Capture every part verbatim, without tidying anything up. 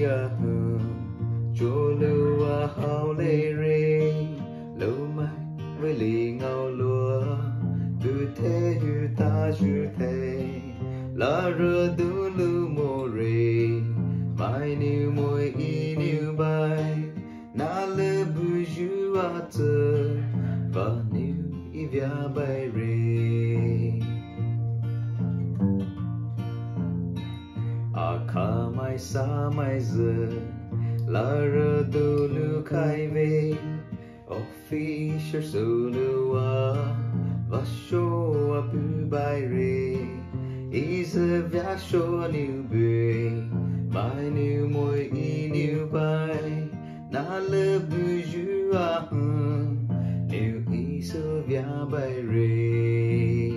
kia cho lưu à hao lê rê lâu mai với lì ngao lúa từ thế hư ta chữ thế là rơ du lưu mô rê mai niu môi y niu bay NAHLE BUYU à tơ và niu y via bay rê à kha mai sa mai giờ là rơ du lưu khai về official solo và show a bu bay re is a via show new be my new môi y new bay NAHLE BUYU a new is a via bay re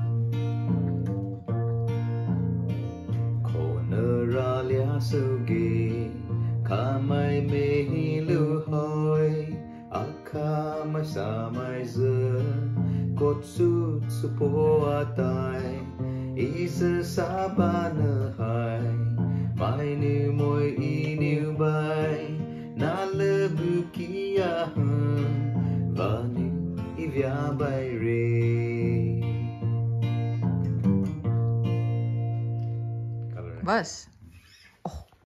corner ra lia so ge kha mai me lu hoi akha mai sa mai giờ cốt sút su po atai is a sa ba na hai mai niu môi y niu bay NAHLE bu kia và niu y via bay re बस